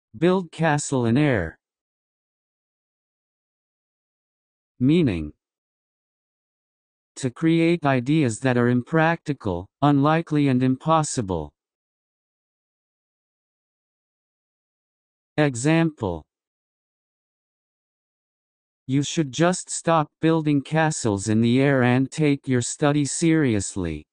Build castle in air. Meaning: to create ideas that are impractical, unlikely and impossible. Example: you should just stop building castles in the air and take your study seriously.